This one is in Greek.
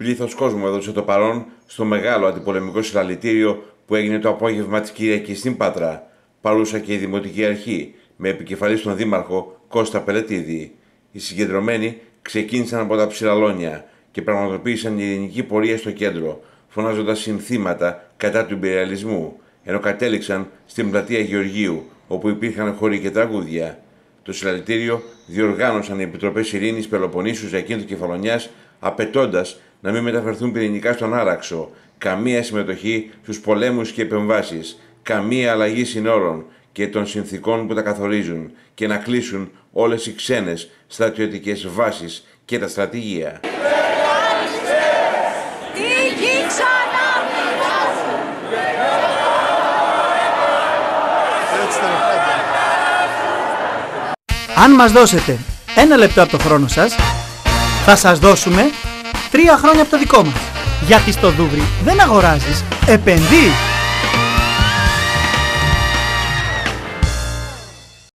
Πλήθος κόσμου έδωσε το παρόν στο μεγάλο αντιπολεμικό συλλαλητήριο που έγινε το απόγευμα της Κυριακής στην Πάτρα. Παρούσα και η Δημοτική Αρχή, με επικεφαλής τον Δήμαρχο Κώστα Πελετίδη. Οι συγκεντρωμένοι ξεκίνησαν από τα Ψηραλόνια και πραγματοποίησαν ειρηνική πορεία στο κέντρο, φωνάζοντας συνθήματα κατά του ιμπεριαλισμού, ενώ κατέληξαν στην πλατεία Γεωργίου, όπου υπήρχαν χοροί και τραγούδια. Το συλλαλητήριο διοργάνωσαν οι Επιτροπές Ειρήνης Πελοποννήσου, Ζακίνθου και Κεφαλονιάς, απαιτώντας να μην μεταφερθούν πυρηνικά στον Άραξο, καμία συμμετοχή στους πολέμους και επεμβάσεις, καμία αλλαγή συνόρων και των συνθήκων που τα καθορίζουν και να κλείσουν όλες οι ξένες στρατιωτικές βάσεις και τα στρατηγία. Αν μας δώσετε 1 λεπτό από το χρόνο σας, θα σας δώσουμε 3 χρόνια από το δικό μας. Γιατί στο Δούβρι δεν αγοράζεις, επενδύεις.